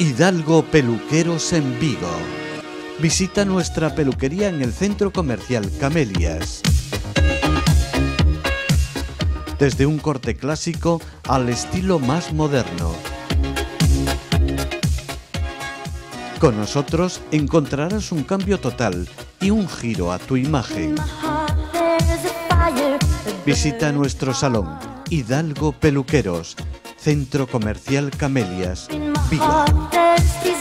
Hidalgo Peluqueros en Vigo. Visita nuestra peluquería en el Centro Comercial Camelias. Desde un corte clásico al estilo más moderno. Con nosotros encontrarás un cambio total y un giro a tu imagen. Visita nuestro salón, Hidalgo Peluqueros, Centro Comercial Camelias, Vigo.